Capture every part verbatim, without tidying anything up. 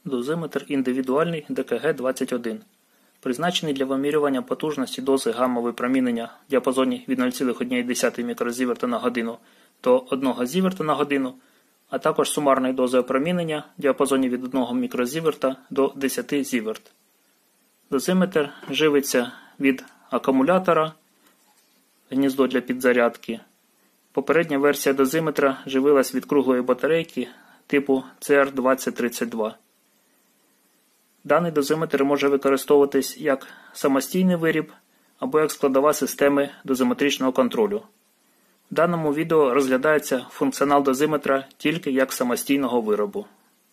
Дозиметр індивідуальний ді ке ге двадцять один. Призначений для вимірювання потужності дози гамма випромінення в діапазоні від нуль цілих одна десята мікрозіверта на годину до одного зіверта на годину, а також сумарної дози опромінення в діапазоні від одного мікрозіверта до десяти зіверт. Дозиметр живиться від акумулятора, гніздо для підзарядки. Попередня версія дозиметра живилась від круглої батарейки типу це ер двадцять тридцять два. Даний дозиметр може використовуватись як самостійний виріб або як складова системи дозиметричного контролю. В даному відео розглядається функціонал дозиметра тільки як самостійного виробу.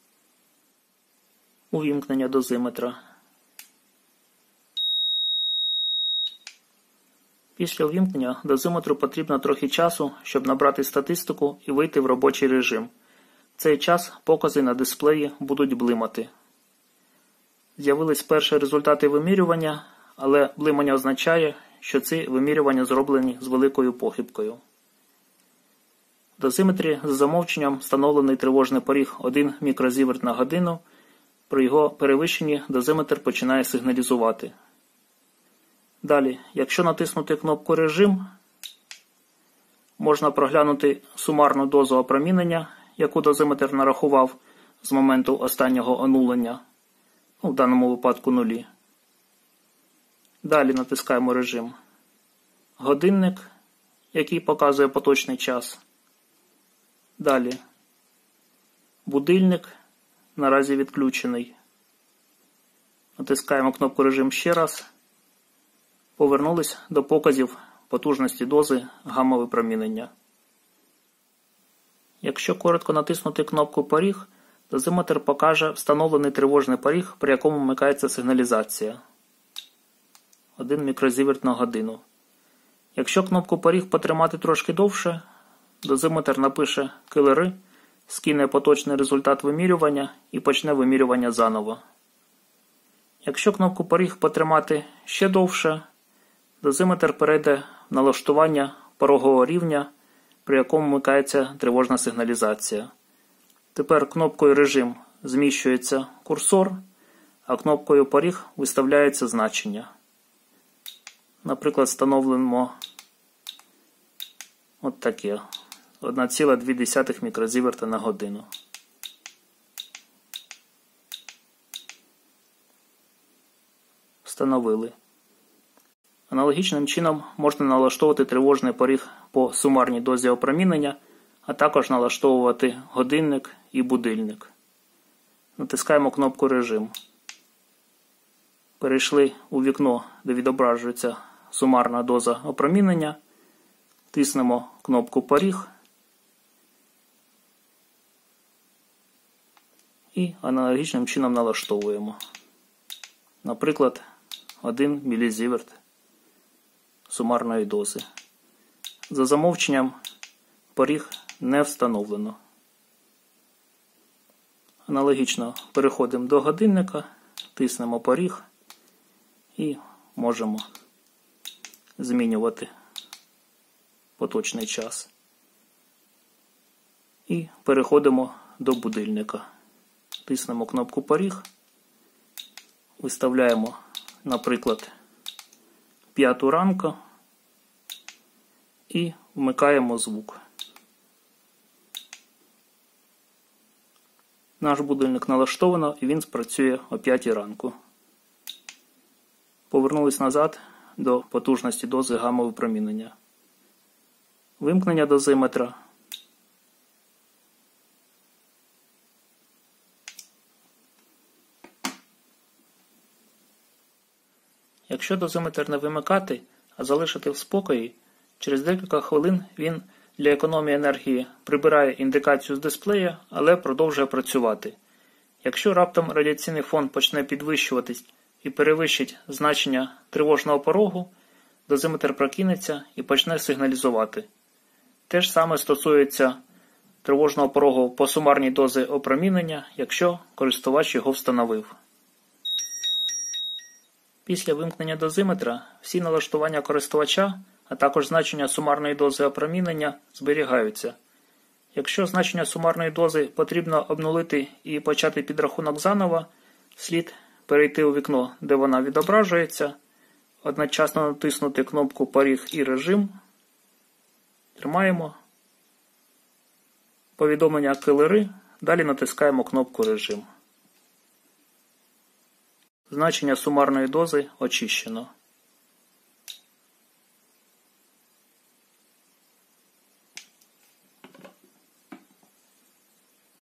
Увімкнення дозиметра. Після увімкнення дозиметру потрібно трохи часу, щоб набрати статистику і вийти в робочий режим. В цей час покази на дисплеї будуть блимати. З'явились перші результати вимірювання, але блимання означає, що ці вимірювання зроблені з великою похибкою. В дозиметрі за замовченням встановлений тривожний поріг один мікрозіверт на годину. При його перевищенні дозиметр починає сигналізувати. Далі, якщо натиснути кнопку «Режим», можна проглянути сумарну дозу опромінення, яку дозиметр нарахував з моменту останнього онулення, в даному випадку нулі. Далі натискаємо режим. Годинник, який показує поточний час. Далі. Будильник, наразі відключений. Натискаємо кнопку режим ще раз. Повернулись до показів потужності дози гамма-випромінення. Якщо коротко натиснути кнопку «Поріг», дозиметр покаже встановлений тривожний поріг, при якому вмикається сигналізація. один мікрозіверт на годину. Якщо кнопку «Поріг» потримати трошки довше, дозиметр напише «Килери», скине поточний результат вимірювання і почне вимірювання заново. Якщо кнопку «Поріг» потримати ще довше, дозиметр перейде в налаштування порогового рівня, при якому вмикається тривожна сигналізація. Тепер кнопкою «Режим» зміщується курсор, а кнопкою «Поріг» виставляється значення. Наприклад, встановимо от таке. одна ціла дві десятих мікрозіверта на годину. Встановили. Аналогічним чином можна налаштовувати тривожний поріг по сумарній дозі опромінення, а також налаштовувати годинник і будильник. Натискаємо кнопку «Режим». Перейшли у вікно, де відображується сумарна доза опромінення. Тиснемо кнопку «Поріг» і аналогічним чином налаштовуємо. Наприклад, один мілізіверт сумарної дози. За замовченням поріг не встановлено. Аналогічно переходимо до годинника, тиснемо поріг і можемо змінювати поточний час. І переходимо до будильника. Тиснемо кнопку «Поріг», виставляємо, наприклад, п'яту ранку і вмикаємо звук. Наш будильник налаштовано і він спрацює о п'ятій ранку. Повернулись назад до потужності дози гамма-випромінення. Вимкнення дозиметра. Якщо дозиметр не вимикати, а залишити в спокої, через декілька хвилин він для економії енергії прибирає індикацію з дисплея, але продовжує працювати. Якщо раптом радіаційний фон почне підвищуватись і перевищить значення тривожного порогу, дозиметр прокинеться і почне сигналізувати. Те ж саме стосується тривожного порогу по сумарній дозі опромінення, якщо користувач його встановив. Після вимкнення дозиметра всі налаштування користувача, а також значення сумарної дози опромінення зберігаються. Якщо значення сумарної дози потрібно обнулити і почати підрахунок заново, слід перейти у вікно, де вона відображується, одночасно натиснути кнопку «Поріг і режим». Тримаємо. Повідомлення «Килери». Далі натискаємо кнопку «Режим». Значення сумарної дози очищено.